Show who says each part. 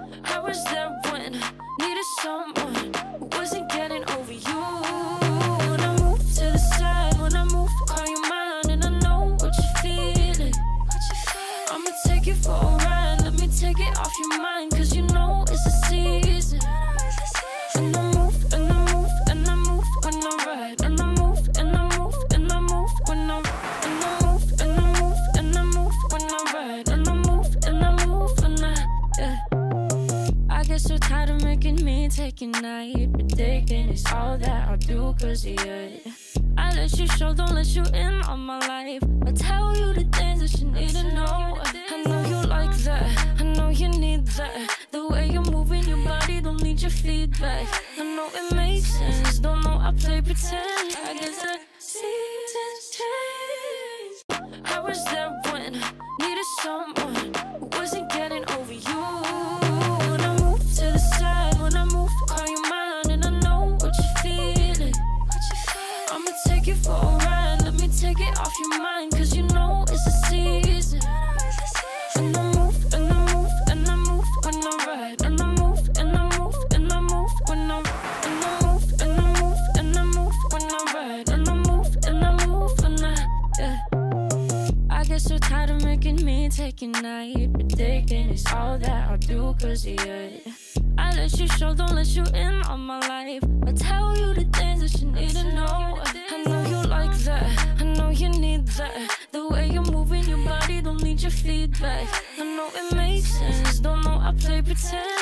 Speaker 1: I was there when needed someone who wasn't getting over you. When I move to the side, when I move, call you mine, and I know what you're feeling. I'ma take you for a ride, let me take it off your mind, cause you know it's a season. And I move, and I move, and I move when I ride, and I move, and I move, and I move when I and I move, and I move, and I move when I ride, and I move, and I move when I get so tired of making me take a night, predicting it's all that I'll do cause of you. I let you show, don't let you in on my life. I tell you the things that you need to know. I know you like that, I know you need that. The way you're moving your body, don't need your feedback. I know it makes sense, don't know I play pretend. I guess the seasons change. I was there when needed someone who wasn't getting over you. When I move to the side, when I move, call you mine, and I know what you're feeling. I'ma take you for a ride, let me take it off your mind, cause you know it's a season. And I move, and I move, and I move when I ride, and I move, and I move, and I move when I and I move, and I move, and I move when I ride, and I move, and I move when I get so tired of making me take a night, predicting it's all that I'll do cause of you. I let you show, don't let you in on my life. I tell you the things that you need to know. I know you like that, I know you need that. The way you're moving your body, don't need your feedback. I know it makes sense, don't know I play pretend.